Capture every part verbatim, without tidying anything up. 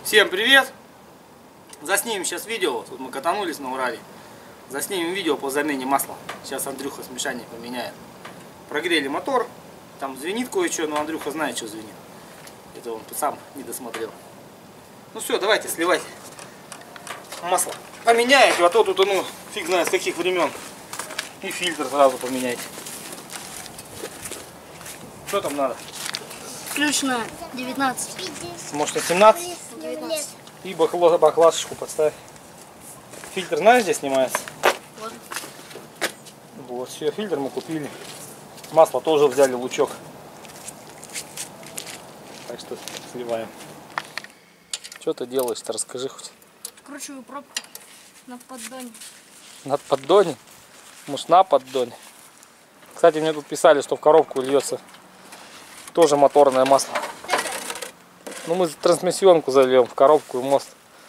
Всем привет! Заснимем сейчас видео. Тут мы катанулись на Урале. Заснимем видео по замене масла. Сейчас Андрюха смешание поменяет. Прогрели мотор. Там звенит кое-что, но Андрюха знает, что звенит. Это он сам не досмотрел. Ну все, давайте сливайте масло. Поменяете, а то тут, ну, фиг знает с каких времен. И фильтр сразу поменяйте. Что там надо? Ключ на девятнадцать. Может на семнадцать? девятнадцать. И бакло, баклашечку подставь. Фильтр, знаешь, где снимается? Вот. Вот, все, фильтр мы купили. Масло тоже взяли, лучок. Так что сливаем. Что ты делаешь-то, расскажи хоть. Вкручиваю пробку на поддоне. На поддоне? Может, на поддоне? Кстати, мне тут писали, что в коробку льется тоже моторное масло. Ну, мы трансмиссионку зальем в коробку и мост.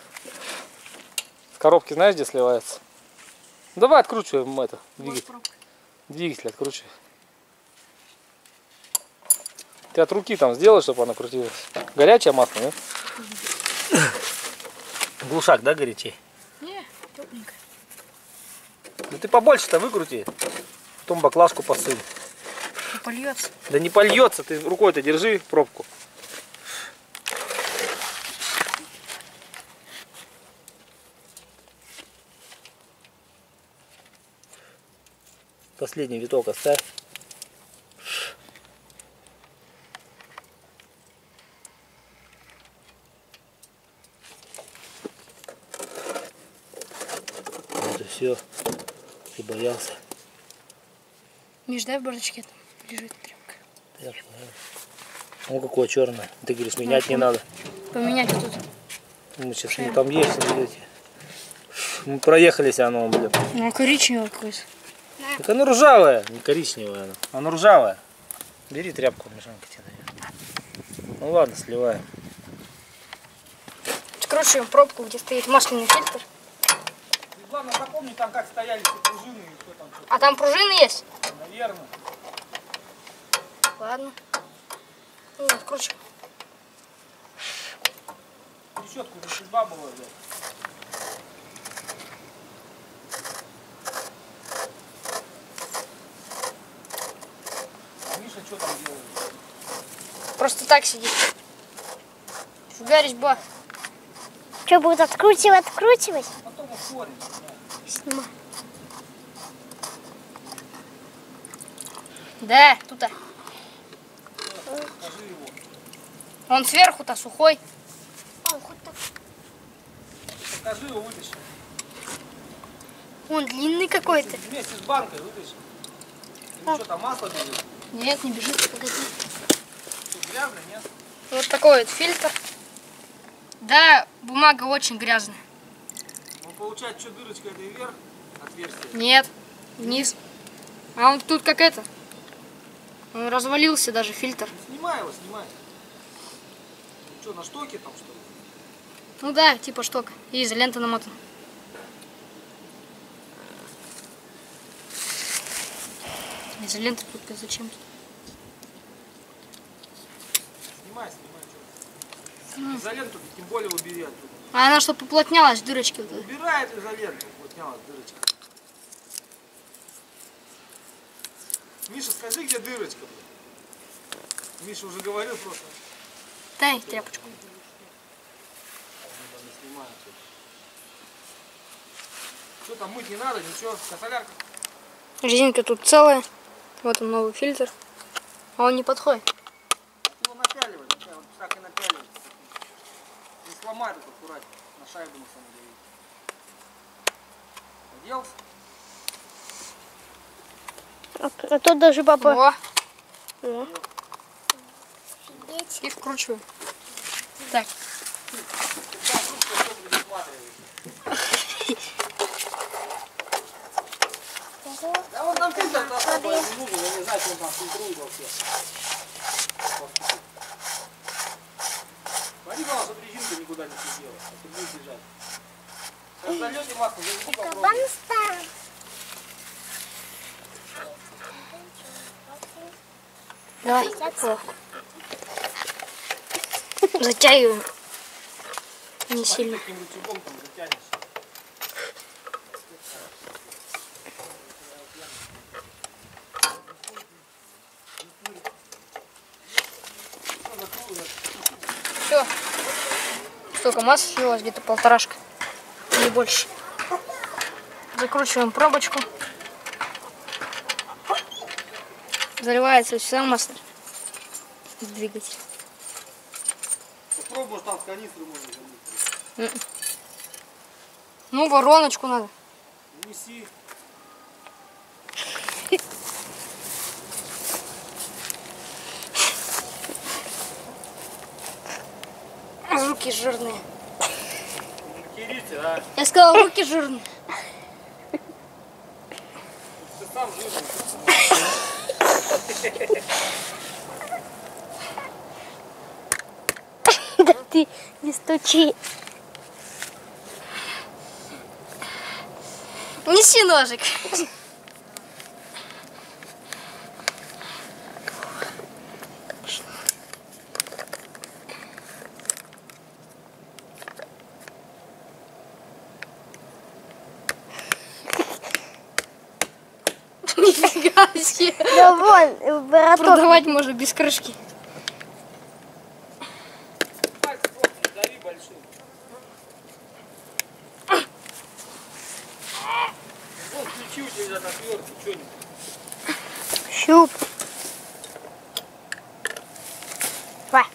В коробке знаешь, где сливается? Давай откручиваем это. Двигатель. Двигатель откручивай. Ты от руки там сделай, чтобы она крутилась. Горячее масло, нет? Глушак, да, горячей? Не, тепленькая. Да ты побольше-то выкрути. Потом баклажку посыпь. Не польется. Да не польется, ты рукой-то держи пробку. Последний виток оставь. Вот и все. Ты боялся. Миш, дай в бардачке там лежит тряпка. Я знаю. Ну какое черное. Ты говоришь, менять не надо. Поменять вот тут. Мы сейчас, ну, там есть, видите. Мы проехались, оно, блин. Ну, коричневое какое-то. Так оно ржавое, не коричневое оно. Оно ржавое. Бери тряпку, Мишанка тебе дает. Ну ладно, сливаем. Скручиваем пробку, где стоит масляный фильтр. Главное запомни там, как стояли эти пружины и что там. А там пружины есть? Наверное. Ладно. Ну, откручиваем. Решетку здесь изба была, блядь. Миша что там делает? Просто так сидит. Фига резьба. Что, будет откручивать, откручивать? Потом ускорим. Снимай. Да, тут-то. Покажи его. Он сверху-то сухой. Покажи его, вытащи. Он длинный какой-то. Вместе с банкой вытащи. Ну что там, масло бежит? Нет, не бежит, погоди. Тут грязно, нет? Вот такой вот фильтр. Да, бумага очень грязная. Он получает, что дырочка это и вверх отверстие? Нет, вниз. А он тут как это. Он развалился даже фильтр. Снимай его, снимай. Ну что, на штоке там что ли? Ну да, типа шток. И изолента намотана. Изолента только зачем-то. Снимай, снимай, что. Изоленту тем более убери оттуда. А она чтобы уплотнялась, дырочки вот этой. Убирает изоленту, уплотнялась дырочка. Миша, скажи, где дырочка? Миша уже говорил просто. Дай тряпочку. Что там, мыть не надо, ничего, косолярка. Резинка тут целая. Вот он новый фильтр. А он не подходит. Его напяливай, напяливай, вот так и напяливай. Не сломай тут аккуратно, на шайбу на самом деле. Оделся? А тут даже папа... О, О. и вкручиваю. Так. Да вот там фильтр особо не нужен, я не знаю, что он там фильтрует вообще. Смотри, главное, чтобы резинка никуда не сидела, а то будет лежать. Когда зальете масло, зайди попробуй. Давай. О. Затягиваем. Не сильно. Каким рычагом там затянешь. Все. Столько массы слилось, где-то полторашка. Не больше. Закручиваем пробочку. Заливается все масло. Двигатель. Попробуешь там с канистры можно залить. Ну, вороночку надо. Неси. Руки жирные. Материте, а? Я сказал, руки жирные. Ты сам жирный. Да ты не стучи. Неси ножик. Нифига себе. Да вон, вороток. Продавать можно без крышки. Пальцы просто дави большим. Вот ключи у тебя на отвертке, что-нибудь. Щуп. Давай.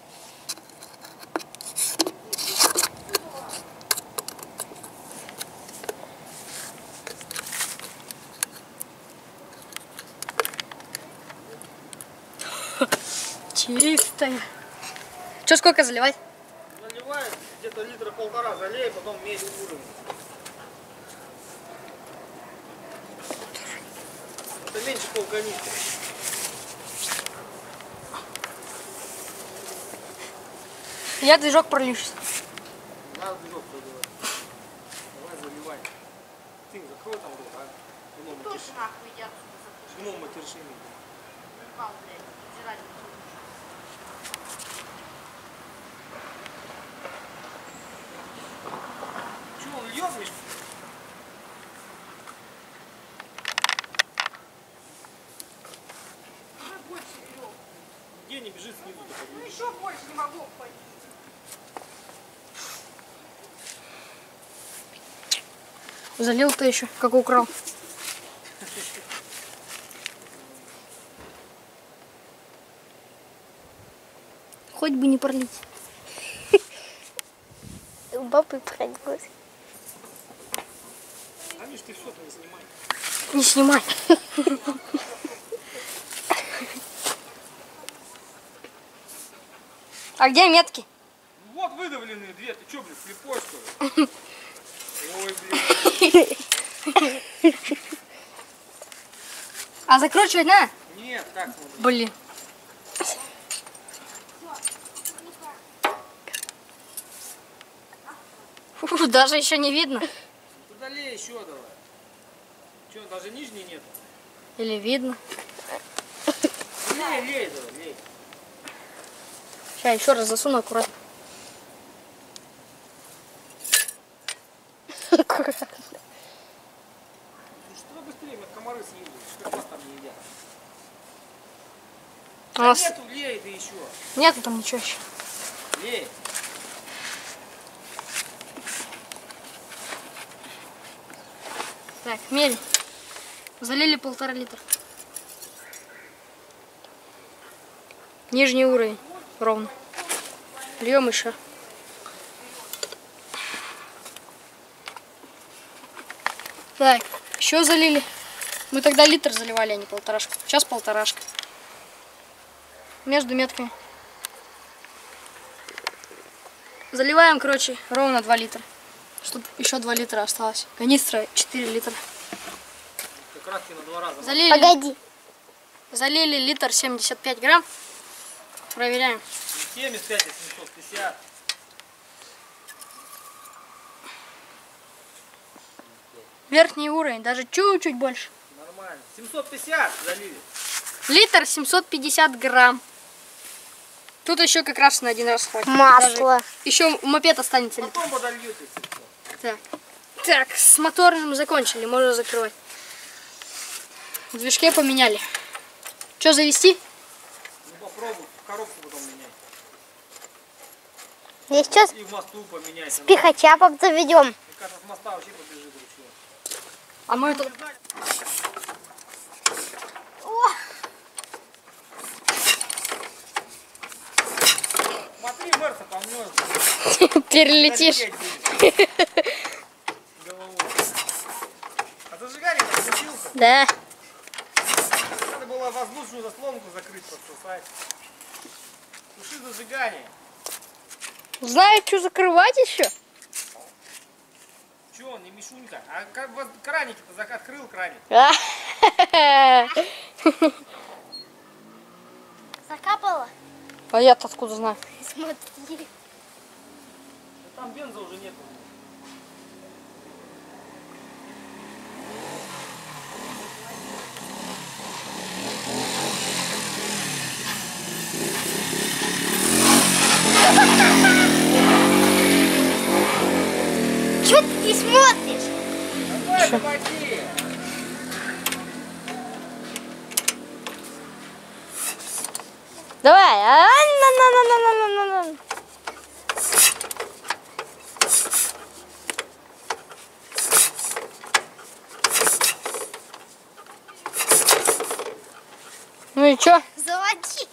Чистая. Что, сколько заливать? Наливаешь где-то литра полтора, залей, потом мерь уровень. Это меньше полканистры. Я движок пролью сейчас. Надо движок проливать. Давай заливай. Ты закрой там рот, а? Вино матершины. Вино матершины. Че он льет, Миш? Где не бежит снизу? Ну еще больше не могу пойти. Залил ты еще, как украл. Хоть бы не пролить. У бабы пройдет. А Миш, ты все-то не снимай. Не снимай. А где метки? Вот выдавленные две. Ты что, блин, слепой, что ли? Ой, блин. А закручивать надо? Нет, так смотри. Блин. Фу, даже еще не видно. Туда лей еще давай. Че, даже нижней нет? Или видно? Лей, лей давай, лей. Сейчас еще раз засуну аккуратно. Аккуратно. Ну что быстрее, мы комары съели. Как вас там не едят? У нас Нету, лей ты еще. нету там ничего еще. Лей. Так, мерь. Залили полтора литра. Нижний уровень. Ровно. Льем еще. Так, еще залили. Мы тогда литр заливали, а не полторашку. Сейчас полторашка. Между метками. Заливаем, короче, ровно два литра. Чтобы еще два литра осталось. Канистра четыре литра. Как раз на два раза. Залили, Погоди. залили литр семьдесят пять грамм. Проверяем. семьдесят пять и семьсот пятьдесят. Верхний уровень, даже чуть-чуть больше. Нормально. семьсот пятьдесят залили. Литр семьсот пятьдесят грамм. Тут еще как раз на один раз хватит. Масло. Еще мопед останется. Потом подольют, если что. Так. Так, с моторным закончили, можно закрывать. В движке поменяли. Что, завести? Ну попробуй, в коробку потом меняй. Я сейчас И в мосту поменяйся. пихачапок заведем. Мне кажется, с моста вообще побежит ручье. А мы это... Смотри, Мерса помнется. Перелетишь. А зажигание включился? Да. Надо было воздушную заслонку закрыть, подсосать. Туши зажигание. Знаю, что закрывать еще. Че он, не Мишунька? А как вот краник-то зак- открыл краник? Закапало? А я-то откуда знаю? Смотри. Да там бенза уже нету. Че ты смотришь? Давай, помоги! Давай. А, на, на, на, на, на, на, на. Ну и чё? Заводи.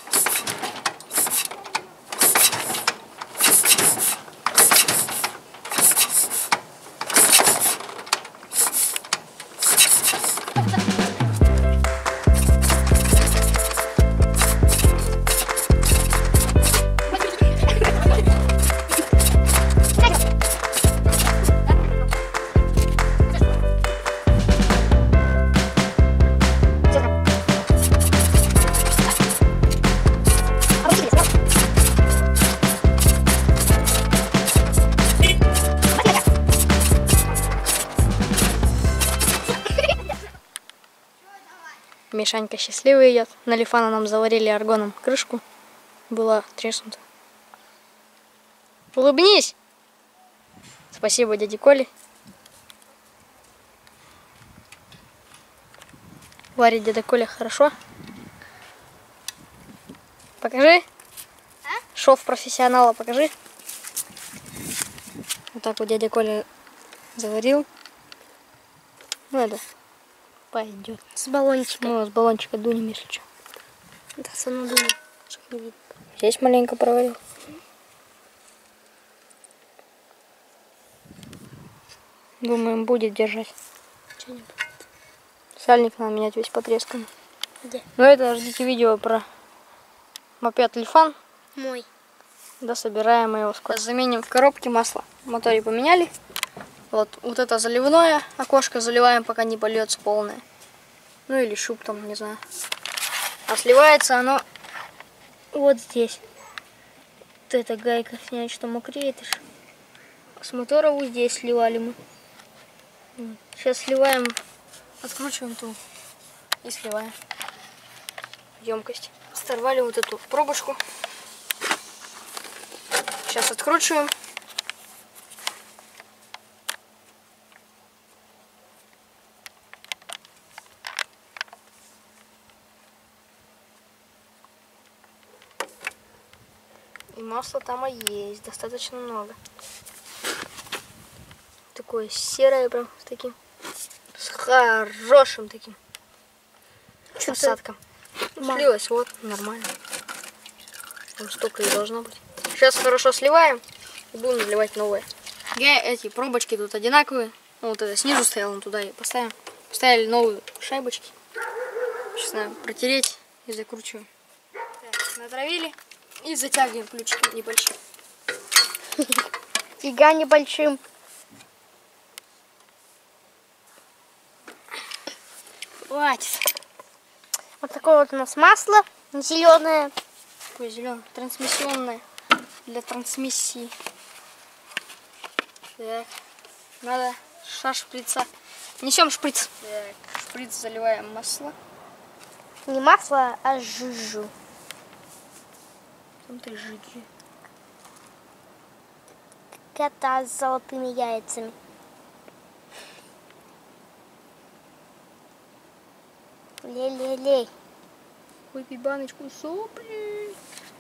Мишанька счастливый идет. На Лифана нам заварили аргоном крышку. Была треснута. Улыбнись! Спасибо дяде Коле. Варит дядя Коля хорошо. Покажи. Шов профессионала покажи. Вот так вот дядя Коля заварил. Ну это пойдет. С баллончиком. Ну, с баллончика дунем, если что. Да, саму думаю. Здесь маленько проварил. Думаем, будет держать. Что-нибудь. Сальник надо менять весь потресканный. Где? Ну это ждите видео про мопед Лифан. Мой. Да, собираем его скоро. Заменим в коробке масло. В моторе поменяли. Вот, вот это заливное окошко заливаем, пока не польется полное. Ну или шуб там, не знаю. А сливается оно вот здесь. Вот эта гайка, снять, что мокреет. С мотора вот здесь сливали мы. Вот. Сейчас сливаем, откручиваем ту и сливаем емкость. Сорвали вот эту пробочку. Сейчас откручиваем. И масла там и есть, достаточно много. Такое серое прям с таким, с хорошим таким осадком. Слилось, вот, нормально. Там столько и должно быть. Сейчас хорошо сливаем и будем заливать новые. Я эти пробочки тут одинаковые. Ну, вот это снизу стоял, мы туда и поставим. Поставили новые шайбочки. Сейчас надо протереть и закручиваем. Так, натравили и затягиваем ключиком небольшим. Фига небольшим. Хватит. Вот такое вот у нас масло зеленое. Такое зеленое, трансмиссионное, для трансмиссии. Так, надо шар шприца. Несем шприц. Так, шприц заливаем масло. Не масло, а жужу. Смотри, жидкий. Кота с золотыми яйцами. Лей-лей-лей. Выпей баночку сопли.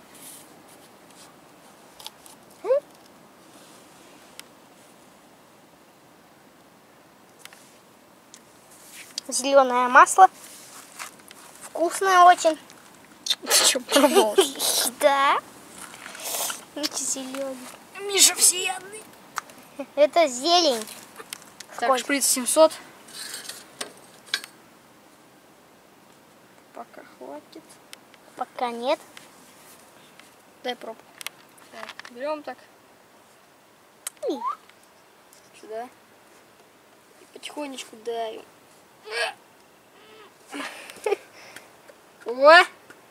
Зеленое масло. Вкусное очень. Ты что, пробовал? Да. Зеленый. Миша всеядный. Это зелень. Так, Сколько? шприц семьсот. Пока хватит. Пока нет. Дай пробку. Так, берем так. И Сюда. И потихонечку даем. О!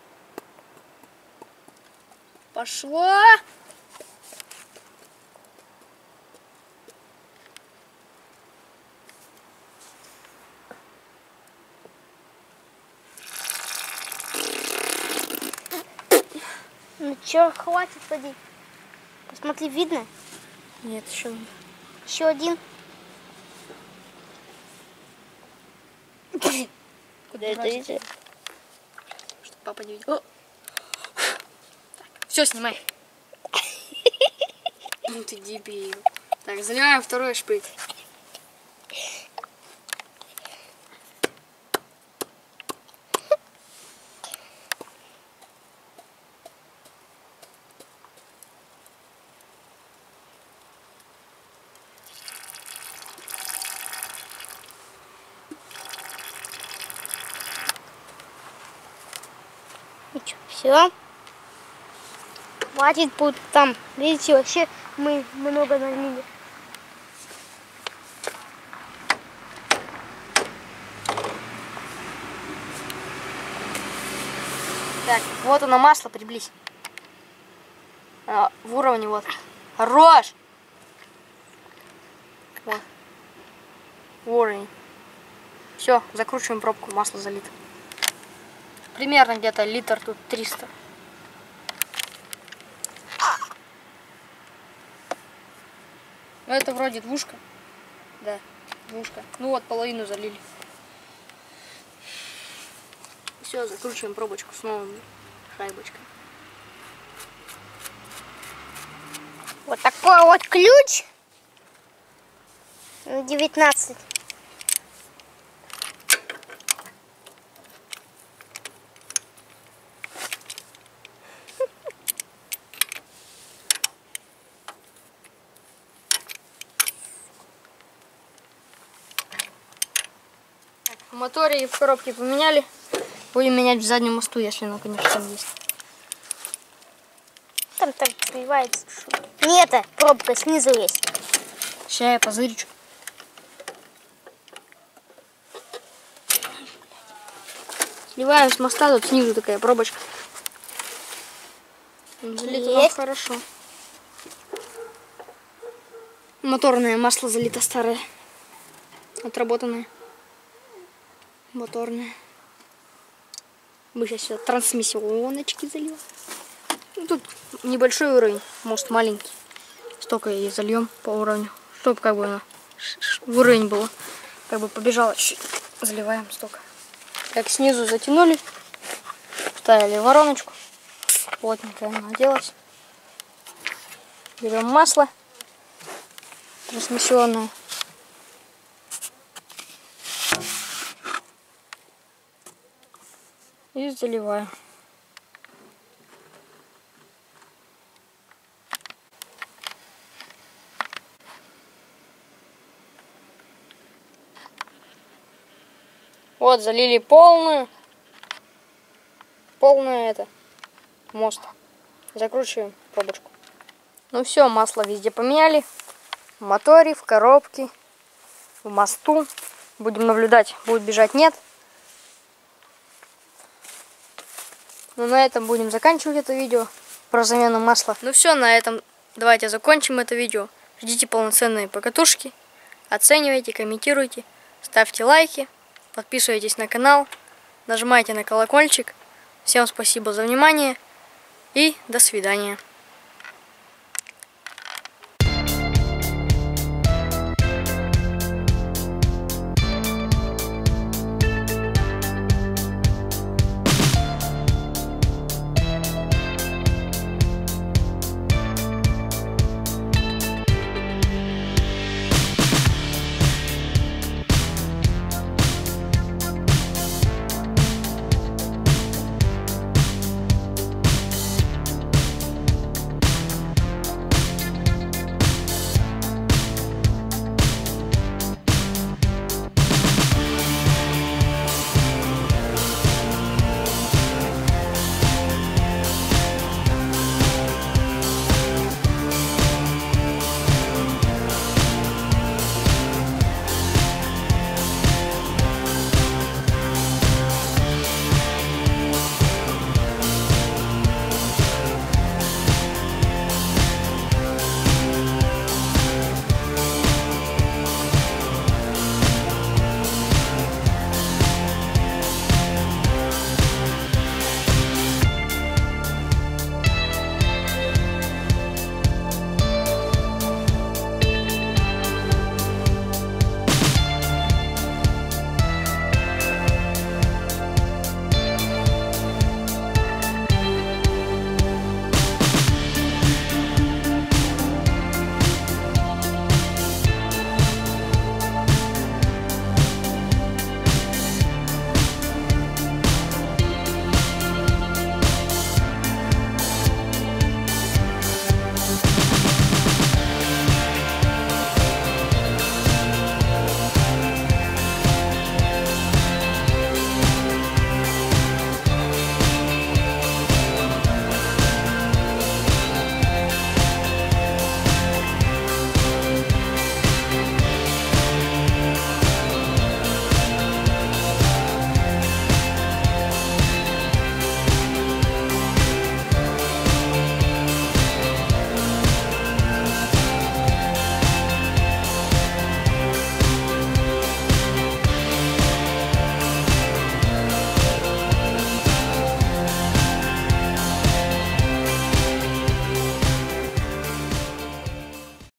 Пошло! Ну чё, хватит, поди. Посмотри, видно? Нет, еще надо. Еще один. Куда это брать? идет? Чтобы папа не видел. Все, снимай. Ну ты дебил. Так, заливаем второй шприц. Все. Хватит будет там. Видите, вообще мы много налили. Так, вот оно масло, приблизь. А, в уровне вот. Хорош! Вот. В уровень. Все, закручиваем пробку, масло залито. Примерно где-то литр тут триста. Ну это вроде двушка. Да, двушка. Ну вот половину залили. Все, закручиваем пробочку с новыми шайбочкой. Вот такой вот ключ. девятнадцать. В моторе и в коробке поменяли. Будем менять в заднем мосту, если оно, конечно, там есть. Там так сливается. Нет, пробка снизу есть. Сейчас я позырю. Сливаем с моста, тут снизу такая пробочка. Залито нам Есть. хорошо. Моторное масло залито старое. Отработанное. Моторное. Мы сейчас сюда трансмиссионочки зальем. Ну, тут небольшой уровень, мост маленький. Столько и зальем по уровню, чтобы как бы оно в уровень было. Как бы побежало чуть-чуть. Заливаем столько. Так, снизу затянули. Вставили вороночку. Плотненько она наделась. Берем масло трансмиссионное. И заливаем. Вот, залили полную. Полную это. Мост. Закручиваем пробочку. Ну все, масло везде поменяли. В моторе, в коробке, в мосту. Будем наблюдать, будет бежать, нет. Ну на этом будем заканчивать это видео про замену масла. Ну все, на этом давайте закончим это видео. Ждите полноценные покатушки. Оценивайте, комментируйте, ставьте лайки, подписывайтесь на канал, нажимайте на колокольчик. Всем спасибо за внимание. И до свидания.